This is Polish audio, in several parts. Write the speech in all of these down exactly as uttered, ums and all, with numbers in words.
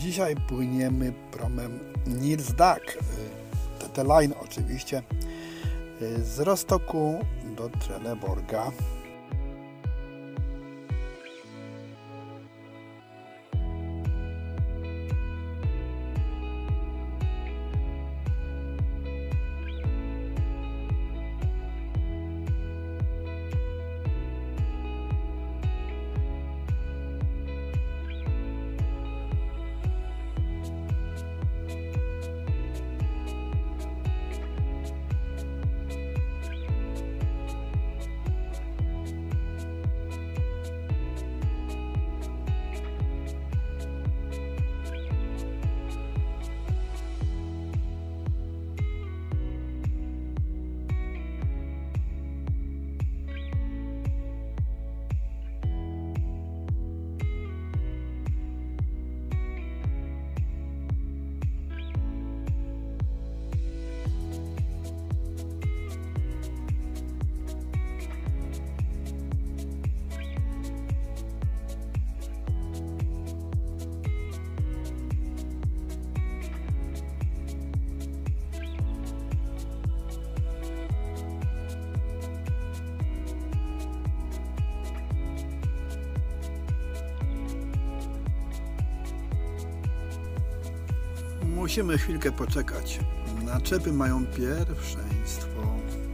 Dzisiaj płyniemy promem Nirsdak, T T Line oczywiście, z Rostoku do Trelleborga. Musimy chwilkę poczekać. Naczepy mają pierwszeństwo.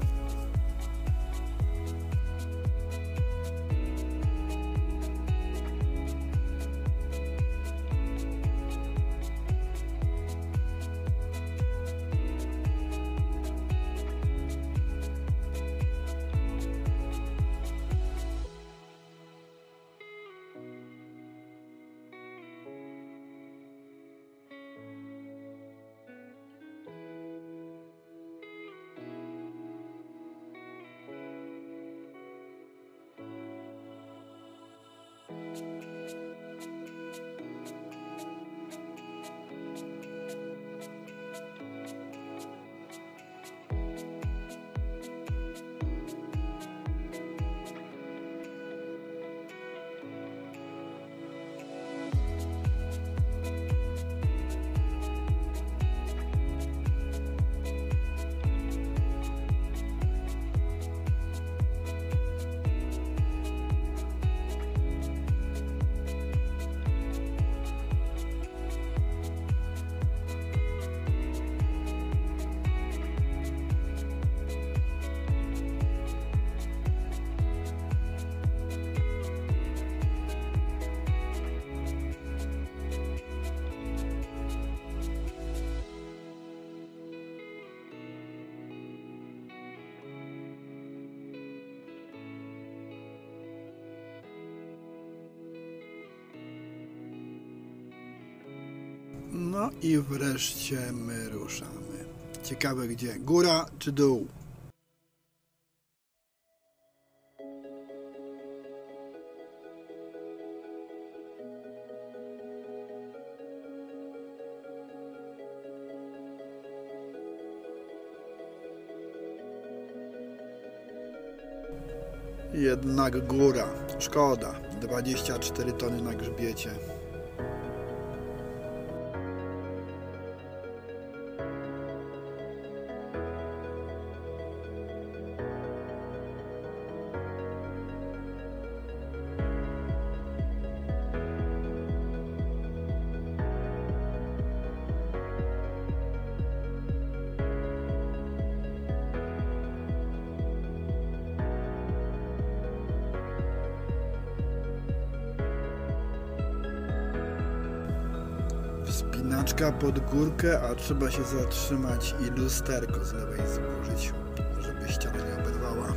No i wreszcie my ruszamy. Ciekawe gdzie? Góra czy dół? Jednak góra. Szkoda. dwadzieścia cztery tony na grzbiecie. Wspinaczka pod górkę, a trzeba się zatrzymać i lusterko z lewej złożyć, żeby ściana nie oberwała.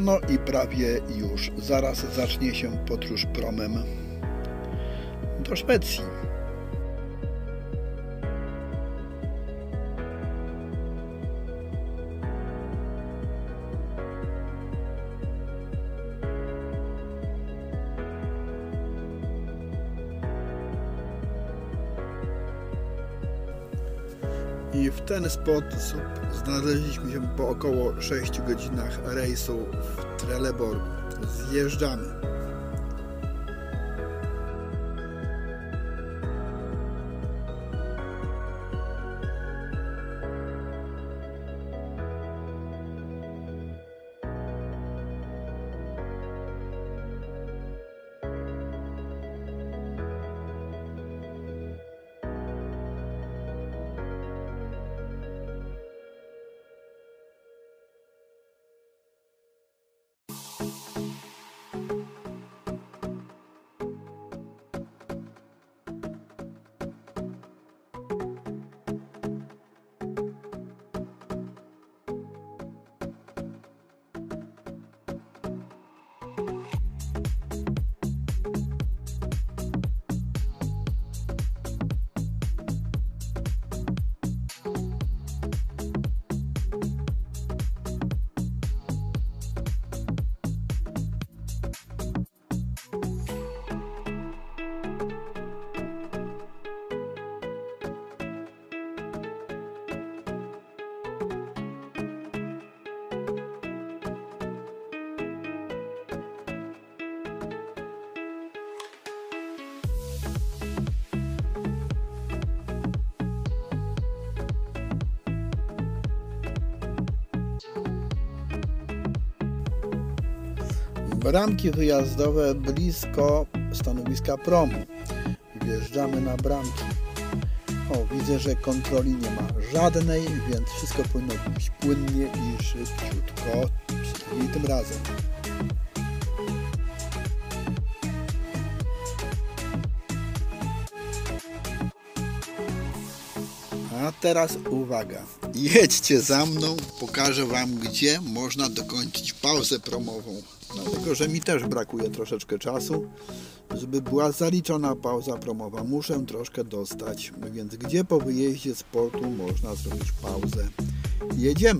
No i prawie już zaraz zacznie się podróż promem do Szwecji. I w ten sposób znaleźliśmy się po około sześciu godzinach rejsu w Trelleborg. Zjeżdżamy. Bramki wyjazdowe blisko stanowiska promu. Wjeżdżamy na bramki. O, widzę, że kontroli nie ma żadnej, więc wszystko powinno być płynnie i szybciutko, przynajmniej tym razem. A teraz uwaga, jedźcie za mną, pokażę Wam, gdzie można dokończyć pauzę promową. Dlatego, że mi też brakuje troszeczkę czasu, żeby była zaliczona pauza promowa. Muszę troszkę dostać, więc gdzie po wyjeździe z portu można zrobić pauzę? Jedziemy!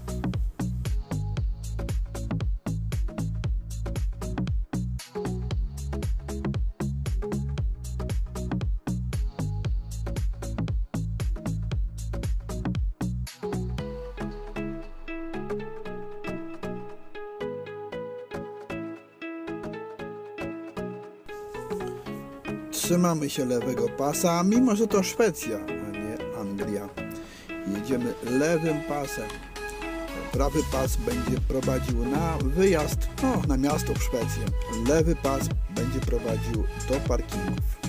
Trzymamy się lewego pasa, mimo że to Szwecja, a nie Anglia. Jedziemy lewym pasem. Prawy pas będzie prowadził na wyjazd, no, na miasto w Szwecji. Lewy pas będzie prowadził do parkingów.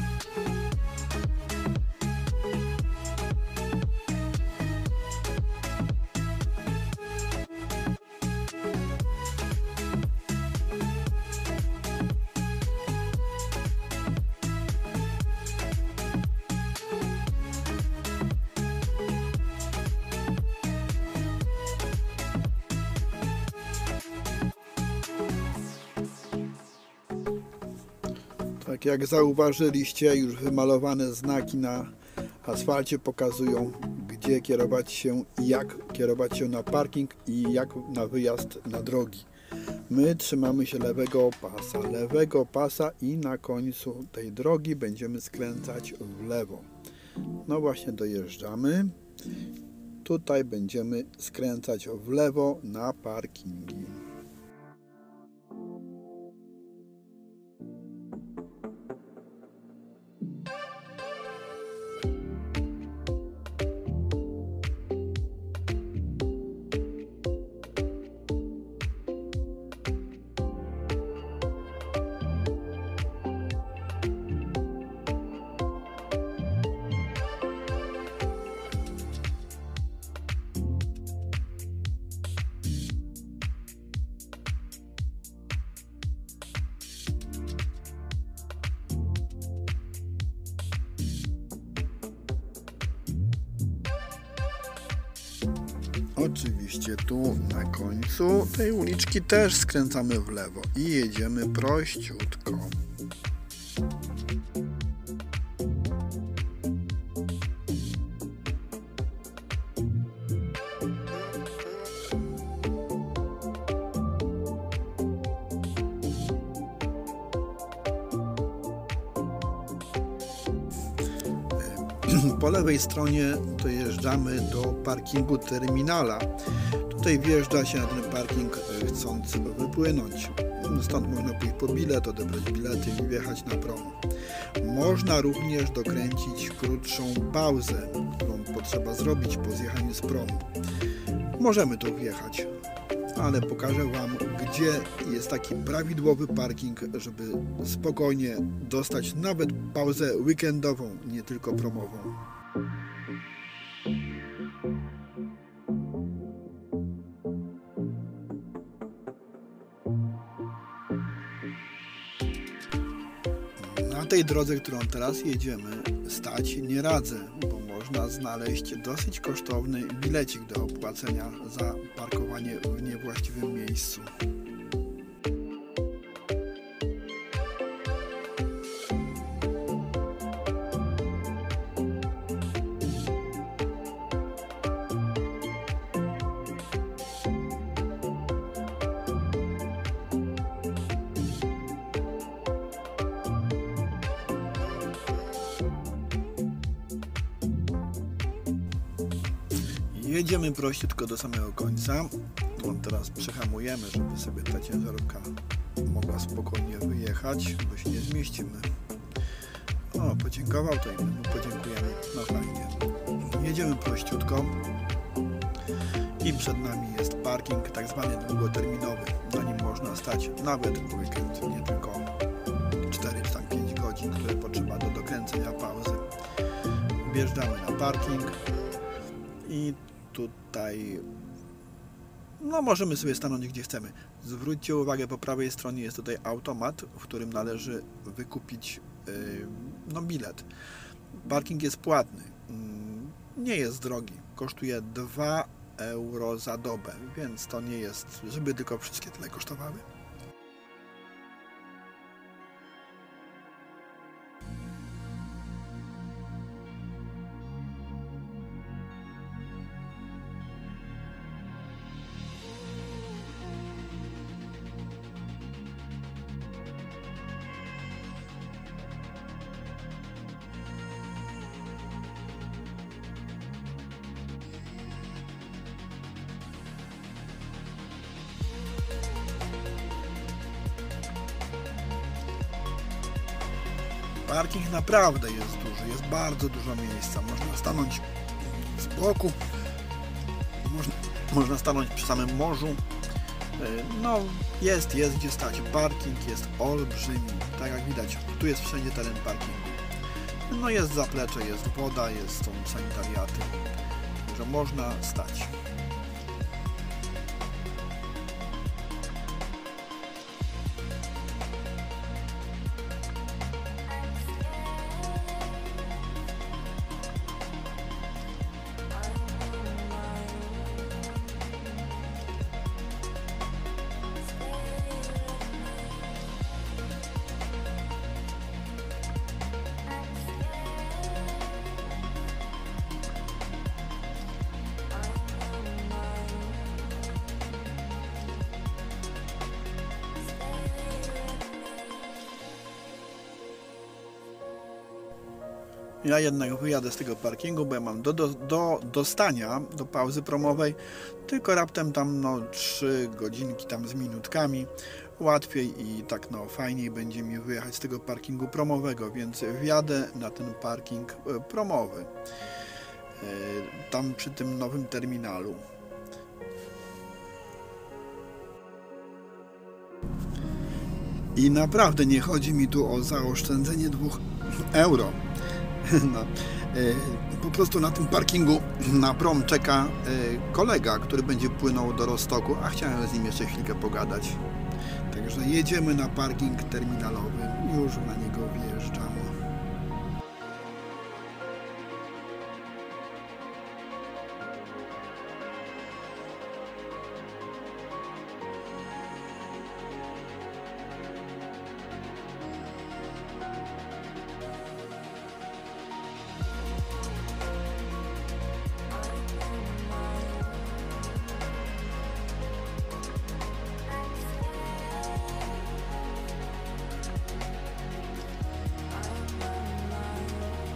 Tak jak zauważyliście, już wymalowane znaki na asfalcie pokazują, gdzie kierować się i jak kierować się na parking i jak na wyjazd na drogi. My trzymamy się lewego pasa, lewego pasa i na końcu tej drogi będziemy skręcać w lewo. No właśnie dojeżdżamy. Tutaj będziemy skręcać w lewo na parkingi. oczywiście tu na końcu tej uliczki też skręcamy w lewo i jedziemy prościutko. Po lewej stronie dojeżdżamy do parkingu terminala. Tutaj wjeżdża się na ten parking chcąc wypłynąć. Stąd można pójść po bilet, odebrać bilety i wjechać na prom. Można również dokręcić krótszą pauzę, którą potrzeba zrobić po zjechaniu z promu. Możemy tu wjechać, ale pokażę Wam, gdzie jest taki prawidłowy parking, żeby spokojnie dostać nawet pauzę weekendową, nie tylko promową. Na tej drodze, którą teraz jedziemy, stać nie radzę, bo można znaleźć dosyć kosztowny bilecik do opłacenia za parkowanie w niewłaściwym miejscu. Jedziemy prościutko do samego końca. No, teraz przyhamujemy, żeby sobie ta ciężarówka mogła spokojnie wyjechać, bo się nie zmieścimy. O, podziękował, to i my podziękujemy. No fajnie. Jedziemy prościutko i przed nami jest parking tak zwany długoterminowy. Na nim można stać nawet w weekend, nie tylko cztery czy tam pięć godzin, które potrzeba do dokręcenia pauzy. Wjeżdżamy na parking i tutaj no możemy sobie stanąć gdzie chcemy. Zwróćcie uwagę, po prawej stronie jest tutaj automat, w którym należy wykupić yy, no bilet. Parking jest płatny, yy, nie jest drogi, kosztuje dwa euro za dobę, więc to nie jest, żeby tylko wszystkie tyle kosztowały. Parking naprawdę jest duży, jest bardzo dużo miejsca. Można stanąć z boku, można, można stanąć przy samym morzu. No, jest, jest gdzie stać. Parking jest olbrzymi, tak jak widać. Tu jest wszędzie teren parkingu. No jest zaplecze, jest woda, jest, są sanitariaty, także można stać. Ja jednak wyjadę z tego parkingu, bo ja mam do, do, do dostania, do pauzy promowej, tylko raptem tam no trzy godzinki tam z minutkami, łatwiej i tak no fajniej będzie mi wyjechać z tego parkingu promowego, więc wjadę na ten parking promowy, tam przy tym nowym terminalu. I naprawdę nie chodzi mi tu o zaoszczędzenie dwóch euro. No, po prostu na tym parkingu na prom czeka kolega, który będzie płynął do Roztoku, a chciałem z nim jeszcze chwilkę pogadać. Także jedziemy na parking terminalowy, już na niego wjeżdżam.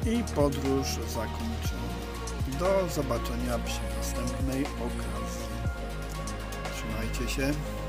i podróż zakończona. Do zobaczenia przy następnej okazji. Trzymajcie się.